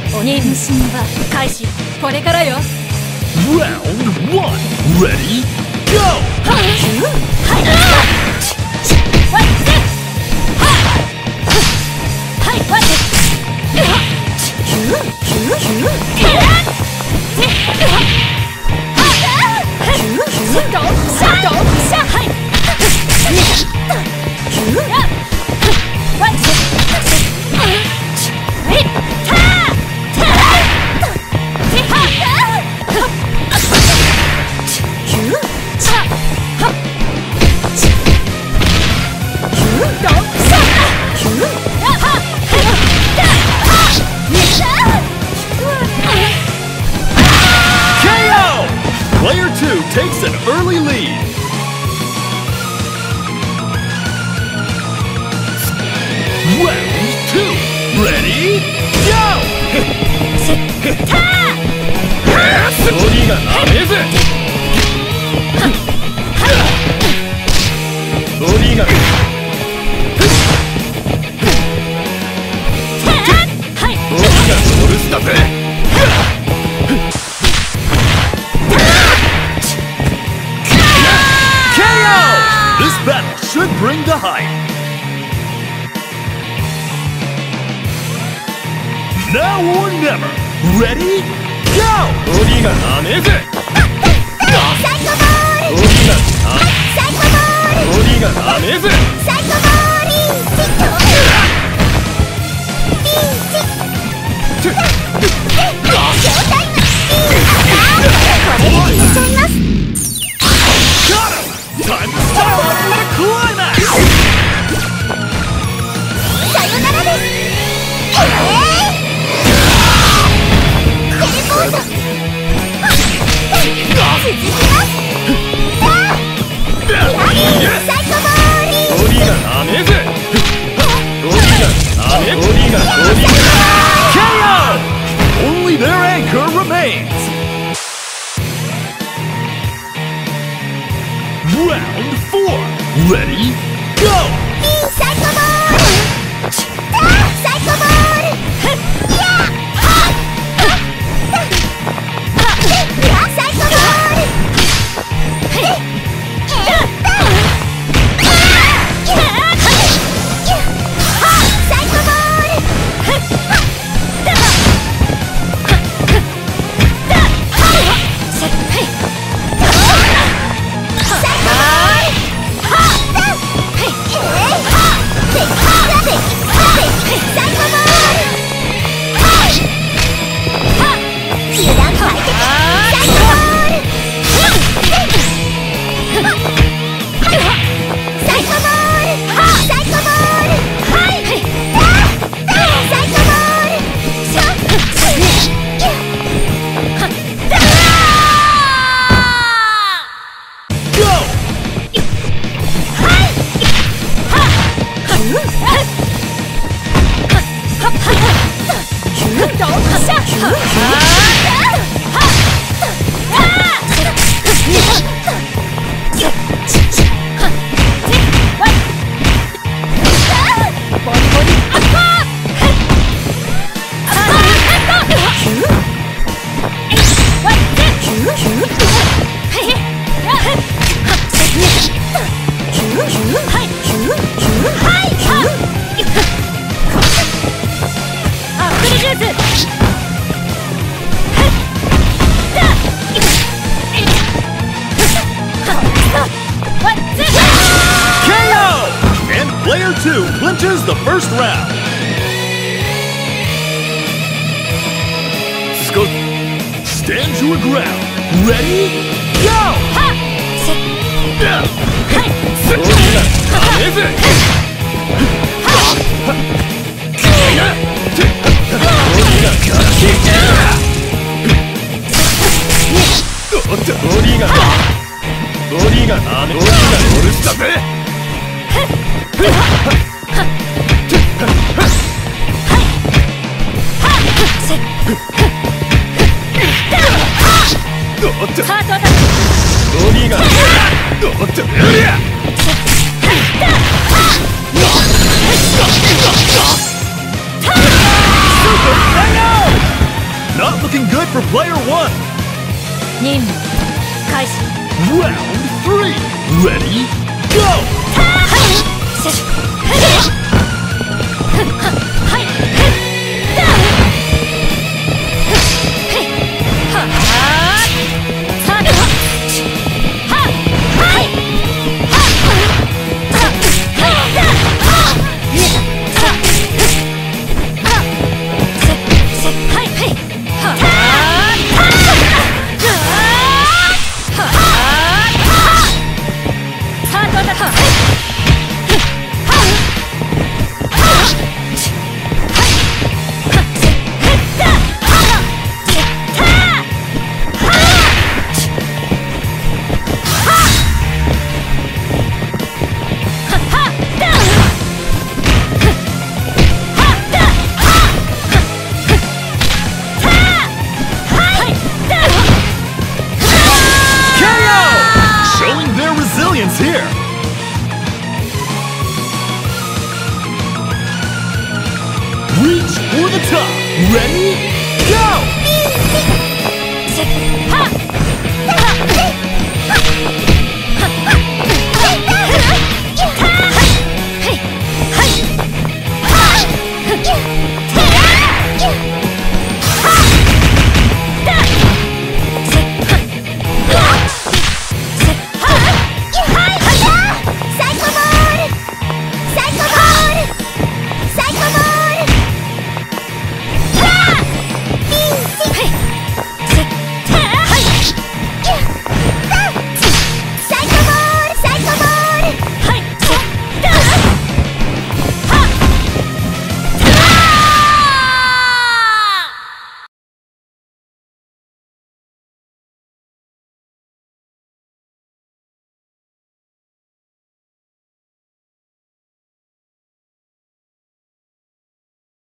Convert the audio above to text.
鬼虫は開始。これからよ。 Round 1 Ready Go! ！Player 2 takes an early lead. Round 2, ready, go! 鳥がなめず。鳥が。鳥がオルスだぜ。This battle should bring the hype. Now or never. Ready? Go! 鳥がなめず。鳥がなめず。Time to start off with a climax! さよならです。テレポート。続きます。サイコボーリー。鳥がなめず。 鳥が KO! Only their anchor remains. Round 4, ready, go! サイコボール。サイコボール。サイコボール。 Player 2 clinches the first round. Stand your ground. Ready? Go! for player one. 任務開始。 Round 3. Ready, go! ！Here. Reach for the top. Ready?